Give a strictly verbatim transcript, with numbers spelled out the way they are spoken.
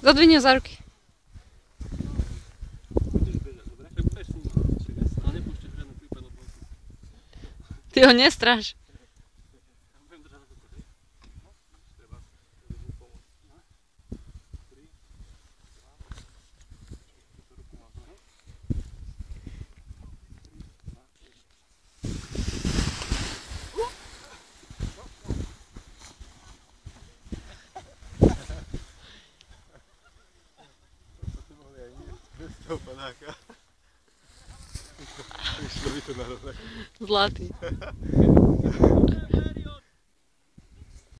Zadvihni ho za ruky. Ty ho nestraš. Toho panáka. Vyšlo by to na rovnako. Zlatý.